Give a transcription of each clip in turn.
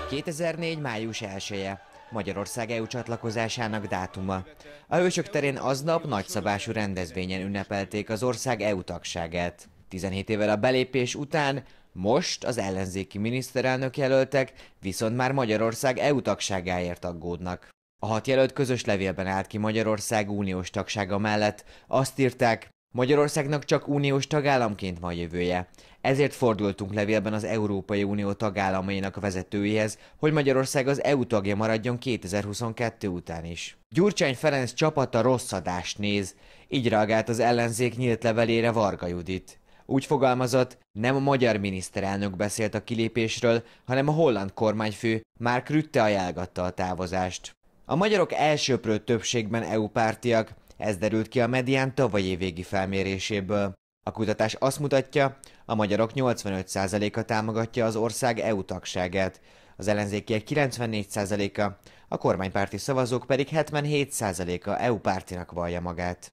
2004. május 1-e, Magyarország EU csatlakozásának dátuma. A Hősök terén aznap nagyszabású rendezvényen ünnepelték az ország EU tagságát. 17 évvel a belépés után most az ellenzéki miniszterelnök jelöltek viszont már Magyarország EU tagságáért aggódnak. A 6 jelölt közös levélben állt ki Magyarország uniós tagsága mellett. Azt írták, Magyarországnak csak uniós tagállamként van jövője. Ezért fordultunk levélben az Európai Unió tagállamainak vezetőihez, hogy Magyarország az EU tagja maradjon 2022 után is. Gyurcsány Ferenc csapata rossz adást néz, így reagált az ellenzék nyílt levelére Varga Judit. Úgy fogalmazott, nem a magyar miniszterelnök beszélt a kilépésről, hanem a holland kormányfő Mark Rutte ajánlgatta a távozást. A magyarok elsöprő többségben EU-pártiak, ez derült ki a Medián tavalyi évvégi felméréséből. A kutatás azt mutatja, a magyarok 85%-a támogatja az ország EU tagságát, az ellenzékiek 94%-a, a kormánypárti szavazók pedig 77%-a EU pártinak vallja magát.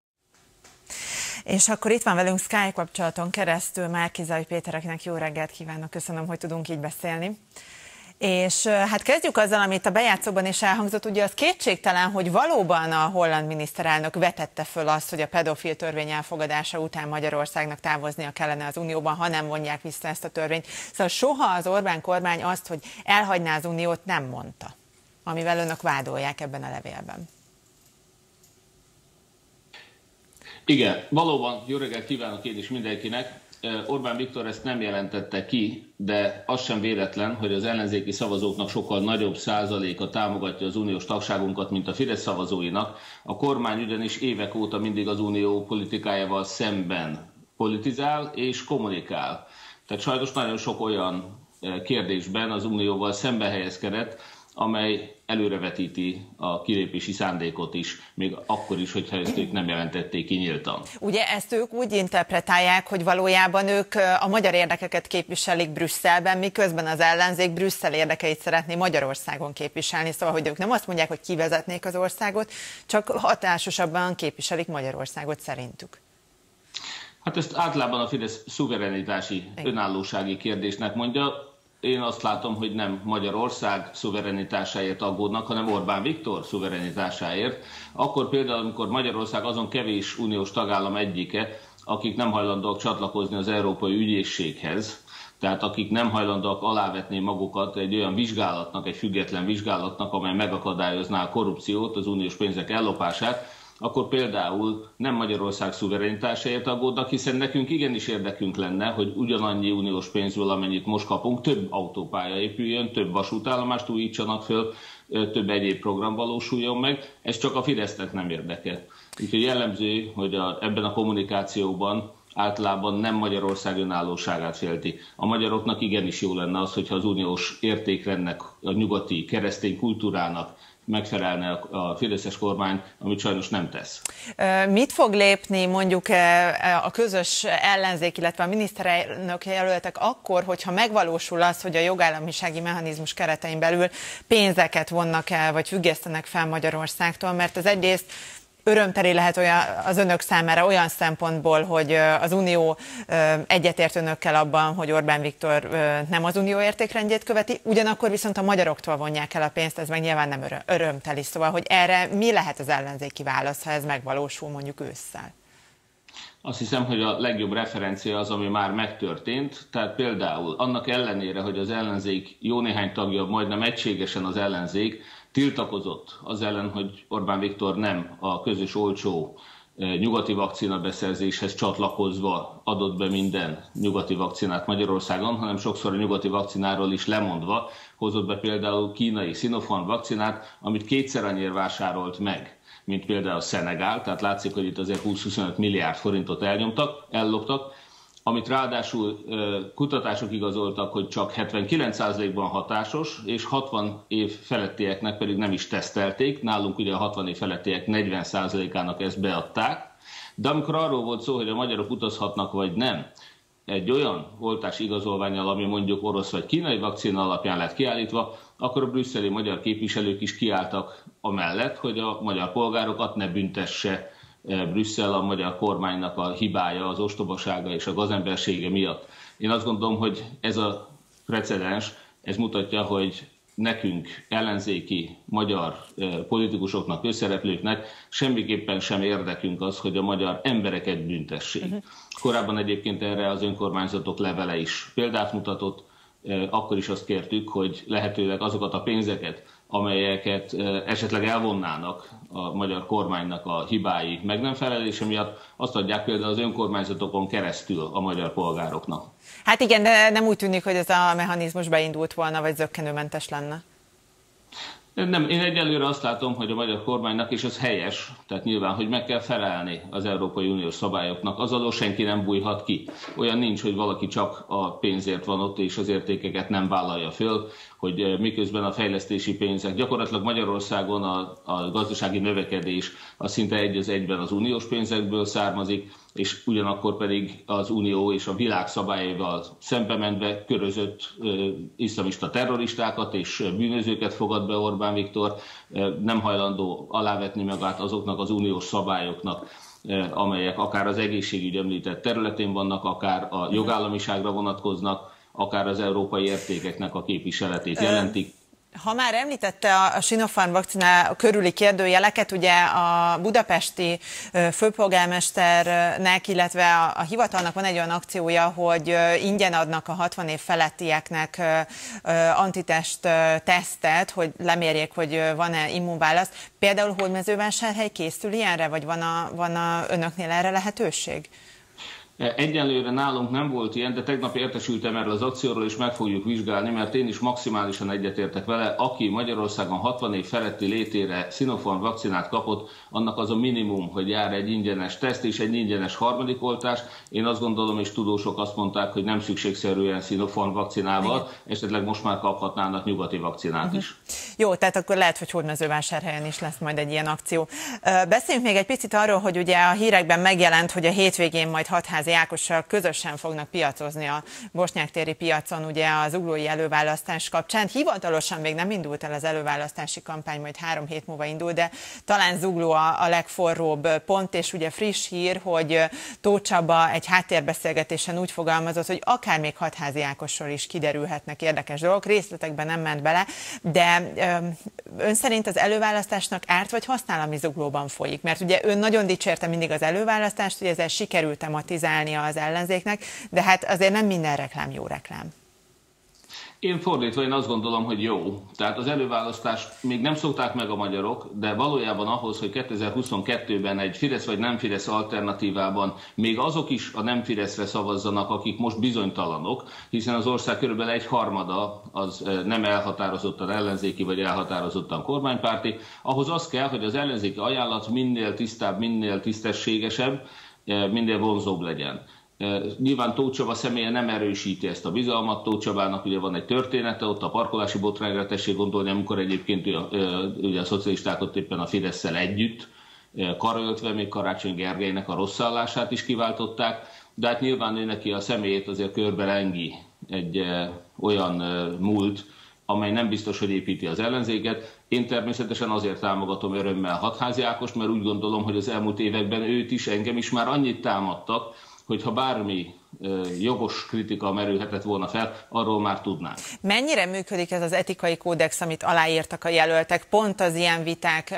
És akkor itt van velünk Skype kapcsolaton keresztül Márki-Zay Péter, akinek jó reggelt kívánok, köszönöm, hogy tudunk így beszélni. És hát kezdjük azzal, amit a bejátszóban is elhangzott, ugye az kétségtelen, hogy valóban a holland miniszterelnök vetette föl azt, hogy a pedofil törvény elfogadása után Magyarországnak távoznia kellene az Unióban, ha nem vonják vissza ezt a törvényt. Szóval soha az Orbán kormány azt, hogy elhagyná az Uniót, nem mondta, amivel önök vádolják ebben a levélben. Igen, valóban jó reggelt kívánok én is mindenkinek. Orbán Viktor ezt nem jelentette ki, de az sem véletlen, hogy az ellenzéki szavazóknak sokkal nagyobb százaléka támogatja az uniós tagságunkat, mint a Fidesz szavazóinak. A kormány ugyanis évek óta mindig az unió politikájával szemben politizál és kommunikál. Tehát sajnos nagyon sok olyan kérdésben az unióval szembe helyezkedett, amely előrevetíti a kilépési szándékot is, még akkor is, hogyha ezt ők nem jelentették ki nyíltan. Ugye ezt ők úgy interpretálják, hogy valójában ők a magyar érdekeket képviselik Brüsszelben, miközben az ellenzék Brüsszel érdekeit szeretné Magyarországon képviselni, szóval hogy ők nem azt mondják, hogy kivezetnék az országot, csak hatásosabban képviselik Magyarországot szerintük. Hát ezt általában a Fidesz szuverenitási, önállósági kérdésnek mondja. Én azt látom, hogy nem Magyarország szuverenitásáért aggódnak, hanem Orbán Viktor szuverenitásáért. Akkor például, amikor Magyarország azon kevés uniós tagállam egyike, akik nem hajlandóak csatlakozni az Európai Ügyészséghez, tehát akik nem hajlandóak alávetni magukat egy olyan vizsgálatnak, egy független vizsgálatnak, amely megakadályozná a korrupciót, az uniós pénzek ellopását, akkor például nem Magyarország szuverenitásáért aggódnak, hiszen nekünk igenis érdekünk lenne, hogy ugyanannyi uniós pénzből, amennyit most kapunk, több autópálya épüljön, több vasútállomást újítsanak föl, több egyéb program valósuljon meg. Ez csak a Fidesznek nem érdeke. Úgyhogy jellemző, hogy ebben a kommunikációban általában nem Magyarország önállóságát félti. A magyaroknak igenis jó lenne az, hogyha az uniós értékrendnek, a nyugati keresztény kultúrának megfelelne a fideszes kormány, amit sajnos nem tesz. Mit fog lépni mondjuk a közös ellenzék, illetve a miniszterelnök jelöltek akkor, hogyha megvalósul az, hogy a jogállamisági mechanizmus keretein belül pénzeket vonnak el, vagy függesztenek fel Magyarországtól, mert ez egyrészt örömteli lehet az önök számára olyan szempontból, hogy az Unió egyetért önökkel abban, hogy Orbán Viktor nem az Unió értékrendjét követi, ugyanakkor viszont a magyaroktól vonják el a pénzt, ez meg nyilván nem örömteli. Szóval, hogy erre mi lehet az ellenzéki válasz, ha ez megvalósul mondjuk ősszel? Azt hiszem, hogy a legjobb referencia az, ami már megtörtént. Tehát például annak ellenére, hogy az ellenzék jó néhány tagja, majdnem egységesen az ellenzék, tiltakozott az ellen, hogy Orbán Viktor nem a közös olcsó nyugati vakcina beszerzéshez csatlakozva adott be minden nyugati vakcinát Magyarországon, hanem sokszor a nyugati vakcináról is lemondva hozott be például kínai Sinopharm vakcinát, amit kétszer annyira vásárolt meg, mint például Szenegál, tehát látszik, hogy itt azért 20-25 milliárd forintot elloptak, amit ráadásul kutatások igazoltak, hogy csak 79%-ban hatásos, és 60 év felettieknek pedig nem is tesztelték. Nálunk ugye a 60 év felettiek 40%-ának ezt beadták. De amikor arról volt szó, hogy a magyarok utazhatnak vagy nem, egy olyan oltási igazolvánnyal, ami mondjuk orosz vagy kínai vakcina alapján lett kiállítva, akkor a brüsszeli magyar képviselők is kiálltak amellett, hogy a magyar polgárokat ne büntesse Brüsszel a magyar kormánynak a hibája, az ostobasága és a gazembersége miatt. Én azt gondolom, hogy ez a precedens Ez mutatja, hogy nekünk, ellenzéki magyar politikusoknak, közszereplőknek semmiképpen sem érdekünk az, hogy a magyar embereket büntessék. Korábban egyébként erre az önkormányzatok levele is példát mutatott, akkor is azt kértük, hogy lehetőleg azokat a pénzeket, amelyeket esetleg elvonnának a magyar kormánynak a hibái meg nem felelése miatt, azt adják például az önkormányzatokon keresztül a magyar polgároknak. Hát igen, de nem úgy tűnik, hogy ez a mechanizmus beindult volna, vagy zökkenőmentes lenne. Nem, én egyelőre azt látom, hogy a magyar kormánynak, és ez helyes, tehát nyilván, hogy meg kell felelni az Európai Uniós szabályoknak, az alól senki nem bújhat ki. Olyan nincs, hogy valaki csak a pénzért van ott, és az értékeket nem vállalja föl, hogy miközben a fejlesztési pénzek, gyakorlatilag Magyarországon a gazdasági növekedés az szinte egy az egyben az uniós pénzekből származik, és ugyanakkor pedig az Unió és a világ szabályaival szembe menve körözött iszlamista terroristákat és bűnözőket fogad be Orbán Viktor, nem hajlandó alávetni magát azoknak az uniós szabályoknak, amelyek akár az egészségügy említett területén vannak, akár a jogállamiságra vonatkoznak, akár az európai értékeknek a képviseletét jelentik. Ha már említette a Sinopharm vakcina körüli kérdőjeleket, ugye a budapesti főpolgármesternek, illetve a hivatalnak van egy olyan akciója, hogy ingyen adnak a 60 év felettieknek antitest tesztet, hogy lemérjék, hogy van-e immunválasz. Például Hódmezővásárhely készül ilyenre, vagy van önöknél erre lehetőség? Egyenlőre nálunk nem volt ilyen, de tegnap értesültem erről az akcióról, és meg fogjuk vizsgálni, mert én is maximálisan egyetértek vele. Aki Magyarországon 60 év feletti létére Sinopharm vakcinát kapott, annak az a minimum, hogy jár egy ingyenes teszt és egy ingyenes harmadik oltás. Én azt gondolom, és tudósok azt mondták, hogy nem szükségszerűen Sinopharm vakcinával, esetleg most már kaphatnának nyugati vakcinát is. Jó, tehát akkor lehet, hogy Hódmezővásárhelyen is lesz majd egy ilyen akció. Beszéljünk még egy picit arról, hogy ugye a hírekben megjelent, hogy a hétvégén majd Hatházi Ákossal közösen fognak piacozni a Bosnyák-téri piacon ugye az zuglói előválasztás kapcsán. Hivatalosan még nem indult el az előválasztási kampány, majd 3 hét múlva indul, de talán Zugló a legforróbb pont, és ugye friss hír, hogy Tóth Csaba egy háttérbeszélgetésen úgy fogalmazott, hogy akár még Hatházi Ákosról is kiderülhetnek érdekes dolgok, részletekben nem ment bele, de ön szerint az előválasztásnak árt vagy használ, ami Zuglóban folyik? Mert ugye ön nagyon dicsérte mindig az előválasztást, hogy ezzel sikerült tematizálni az ellenzéknek, de hát azért nem minden reklám jó reklám. Én fordítva, én azt gondolom, hogy jó. Tehát az előválasztást még nem szokták meg a magyarok, de valójában ahhoz, hogy 2022-ben egy Fidesz vagy nem Fidesz alternatívában még azok is a nem Fideszre szavazzanak, akik most bizonytalanok, hiszen az ország körülbelül 1/3 az nem elhatározottan ellenzéki vagy elhatározottan kormánypárti, ahhoz az kell, hogy az ellenzéki ajánlat minél tisztább, minél tisztességesebb, minél vonzóbb legyen. Nyilván Tóth Csaba személye nem erősíti ezt a bizalmat. Tóth Csabának ugye van egy története, ott a parkolási botrányra tessék gondolni, amikor egyébként ugye a szocialistákat éppen a Fidesszel együtt karöltve még Karácsony Gergelynek a rosszallását is kiváltották, de hát nyilván ő neki a személyét azért körbelengi egy olyan múlt, amely nem biztos, hogy építi az ellenzéket. Én természetesen azért támogatom örömmel Hatházi Ákost, mert úgy gondolom, hogy az elmúlt években őt is, engem is már annyit támadtak, hogyha bármi jogos kritika merülhetett volna fel, arról már tudnánk. Mennyire működik ez az etikai kódex, amit aláírtak a jelöltek, pont az ilyen viták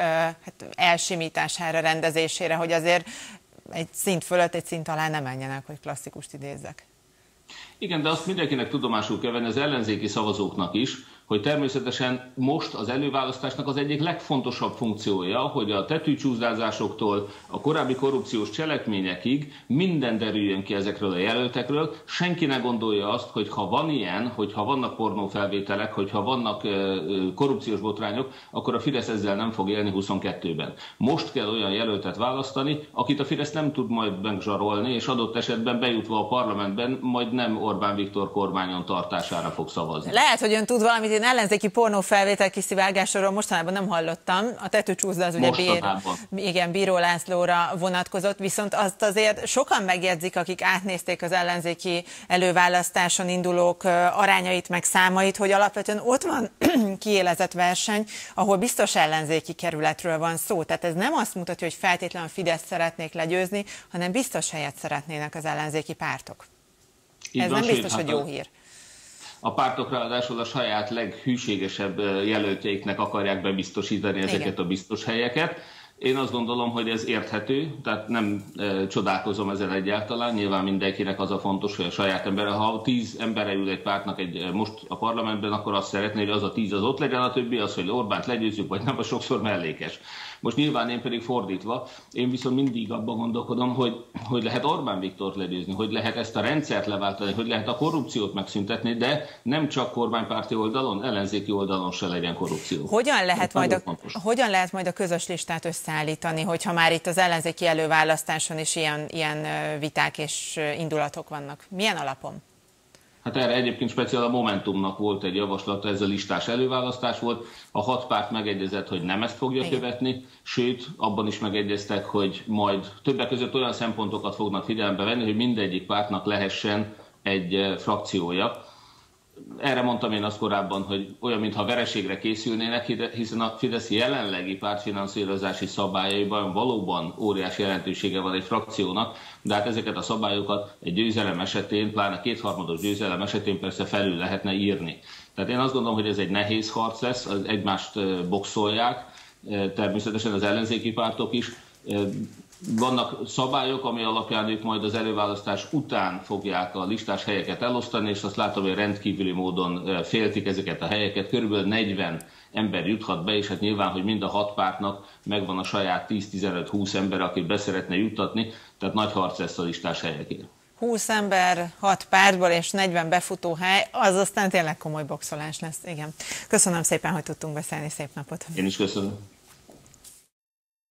elsimítására, rendezésére, hogy azért egy szint fölött, egy szint alá ne menjenek, hogy klasszikust idézzek? Igen, de azt mindenkinek tudomásul kell venni, az ellenzéki szavazóknak is, hogy természetesen most az előválasztásnak az egyik legfontosabb funkciója, hogy a tetőcsúszdázásoktól a korábbi korrupciós cselekményekig minden derüljön ki ezekről a jelöltekről. Senki ne gondolja azt, hogy ha van ilyen, hogyha vannak pornófelvételek, hogyha vannak korrupciós botrányok, akkor a Fidesz ezzel nem fog élni 22-ben. Most kell olyan jelöltet választani, akit a Fidesz nem tud majd megzsarolni, és adott esetben bejutva a parlamentben majd nem Orbán Viktor kormányon tartására fog szavazni. Lehet, hogy ön tud valamit, én ellenzéki pornófelvétel kiszivárgásról mostanában nem hallottam. A tetőcsúszda az ugye Bíró Lászlóra vonatkozott, viszont azt azért sokan megjegyzik, akik átnézték az ellenzéki előválasztáson indulók arányait meg számait, hogy alapvetően ott van kiélezett verseny, ahol biztos ellenzéki kerületről van szó. Tehát ez nem azt mutatja, hogy feltétlenül a Fideszt szeretnék legyőzni, hanem biztos helyet szeretnének az ellenzéki pártok. Ez nem biztos, hogy jó hír. A pártok ráadásul a saját leghűségesebb jelöltjeiknek akarják bebiztosítani ezeket a biztos helyeket. Én azt gondolom, hogy ez érthető, tehát nem csodálkozom ezen egyáltalán. Nyilván mindenkinek az a fontos, hogy a saját embere, ha 10 emberre ül egy pártnak most a parlamentben, akkor azt szeretné, hogy az a 10 az ott legyen, a többi az, hogy Orbánt legyőzzük, vagy nem, a sokszor mellékes. Most nyilván én pedig fordítva, én viszont mindig abban gondolkodom, hogy lehet Orbán Viktort legyőzni, hogy lehet ezt a rendszert leváltani, hogy lehet a korrupciót megszüntetni, de nem csak kormánypárti oldalon, ellenzéki oldalon se legyen korrupció. Hogyan lehet majd a közös listát összeállítani, hogyha már itt az ellenzéki előválasztáson is ilyen viták és indulatok vannak? Milyen alapon? Hát erre egyébként speciál a Momentumnak volt egy javaslata, ez a listás előválasztás volt. A 6 párt megegyezett, hogy nem ezt fogja követni, sőt, abban is megegyeztek, hogy majd többek között olyan szempontokat fognak figyelembe venni, hogy mindegyik pártnak lehessen egy frakciója. Erre mondtam én azt korábban, hogy olyan, mintha vereségre készülnének, hiszen a Fidesz jelenlegi pártfinanszírozási szabályaiban valóban óriási jelentősége van egy frakciónak, de hát ezeket a szabályokat egy győzelem esetén, pláne kétharmados győzelem esetén persze felül lehetne írni. Tehát én azt gondolom, hogy ez egy nehéz harc lesz, egymást boxolják, természetesen az ellenzéki pártok is. Vannak szabályok, ami alapján ők majd az előválasztás után fogják a listás helyeket elosztani, és azt látom, hogy rendkívüli módon féltik ezeket a helyeket. Körülbelül 40 ember juthat be, és hát nyilván, hogy mind a 6 pártnak megvan a saját 10-15-20 ember, akit beszeretne juttatni, tehát nagy harc lesz a listás helyekért. 20 ember, 6 pártból és 40 befutó hely, az aztán tényleg komoly boxolás lesz. Igen. Köszönöm szépen, hogy tudtunk beszélni, szép napot! Én is köszönöm.